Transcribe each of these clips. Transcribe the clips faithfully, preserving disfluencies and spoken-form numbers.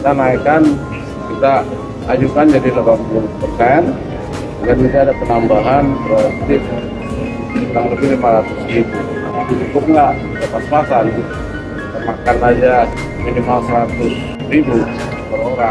kita naikkan, kita ajukan jadi delapan puluh persen dan bisa ada penambahan berarti kurang lebih lima ratus ribu. Cukup nggak? Pas-pasan, makan aja minimal seratus ribu per orang,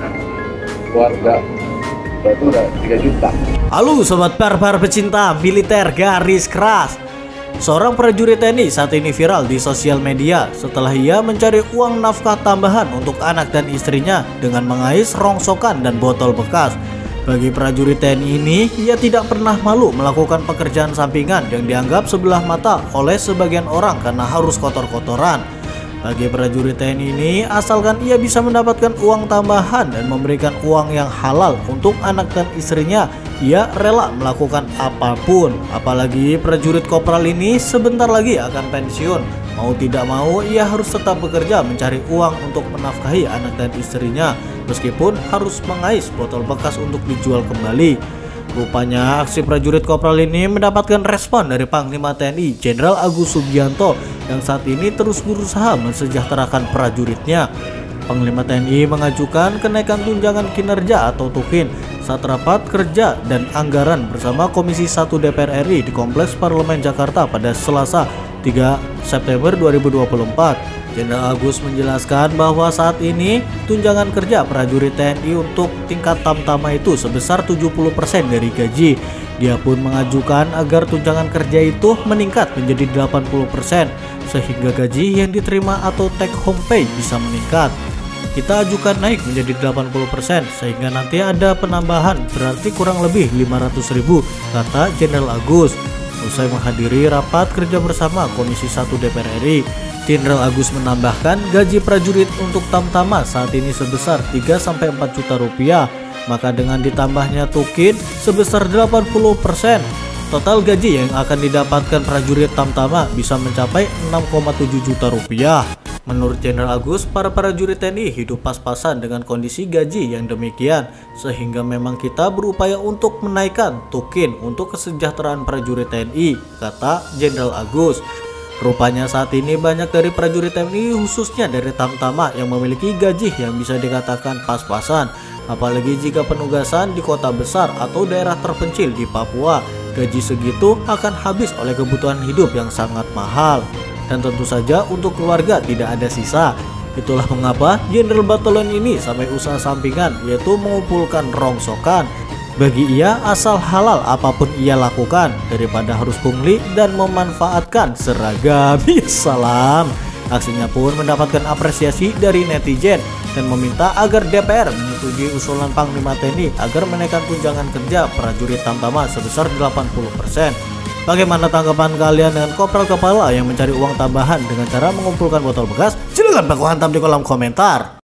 keluarga berarti udah tiga juta. Halo sobat par-par pecinta militer garis keras. Seorang prajurit T N I saat ini viral di sosial media setelah ia mencari uang nafkah tambahan untuk anak dan istrinya dengan mengais rongsokan dan botol bekas. Bagi prajurit T N I ini, ia tidak pernah malu melakukan pekerjaan sampingan yang dianggap sebelah mata oleh sebagian orang karena harus kotor-kotoran. Bagi prajurit T N I ini, asalkan ia bisa mendapatkan uang tambahan dan memberikan uang yang halal untuk anak dan istrinya, ia rela melakukan apapun. Apalagi prajurit kopral ini sebentar lagi akan pensiun. Mau tidak mau, ia harus tetap bekerja mencari uang untuk menafkahi anak dan istrinya, meskipun harus mengais botol bekas untuk dijual kembali. Rupanya aksi prajurit kopral ini mendapatkan respon dari Panglima T N I Jenderal Agus Subianto yang saat ini terus berusaha mensejahterakan prajuritnya. Panglima T N I mengajukan kenaikan tunjangan kinerja atau tukin saat rapat kerja dan anggaran bersama Komisi satu D P R R I di Kompleks Parlemen Jakarta pada Selasa tiga September dua ribu dua puluh empat. Jenderal Agus menjelaskan bahwa saat ini tunjangan kerja prajurit T N I untuk tingkat tamtama itu sebesar tujuh puluh persen dari gaji. Dia pun mengajukan agar tunjangan kerja itu meningkat menjadi delapan puluh persen sehingga gaji yang diterima atau take home pay bisa meningkat. Kita ajukan naik menjadi delapan puluh persen sehingga nanti ada penambahan berarti kurang lebih lima ratus ribu, kata Jenderal Agus. Usai menghadiri rapat kerja bersama Komisi satu D P R R I, Jenderal Agus menambahkan gaji prajurit untuk tamtama saat ini sebesar tiga sampai empat juta rupiah, maka dengan ditambahnya tukin sebesar delapan puluh persen, total gaji yang akan didapatkan prajurit tamtama bisa mencapai enam koma tujuh juta rupiah. Menurut Jenderal Agus, para prajurit T N I hidup pas-pasan dengan kondisi gaji yang demikian, sehingga memang kita berupaya untuk menaikkan tukin untuk kesejahteraan prajurit T N I, kata Jenderal Agus. Rupanya saat ini banyak dari prajurit T N I khususnya dari tamtama yang memiliki gaji yang bisa dikatakan pas-pasan, apalagi jika penugasan di kota besar atau daerah terpencil di Papua. Gaji segitu akan habis oleh kebutuhan hidup yang sangat mahal. Dan tentu saja untuk keluarga tidak ada sisa. Itulah mengapa Jenderal Batalion ini sampai usaha sampingan yaitu mengumpulkan rongsokan. Bagi ia asal halal apapun ia lakukan daripada harus pungli dan memanfaatkan seragam. Salam. Aksinya pun mendapatkan apresiasi dari netizen dan meminta agar D P R menyetujui usulan Panglima T N I agar menaikkan tunjangan kerja prajurit tamtama sebesar delapan puluh persen. Bagaimana tanggapan kalian dengan kopral kepala yang mencari uang tambahan dengan cara mengumpulkan botol bekas? Silahkan baku hantam di kolom komentar.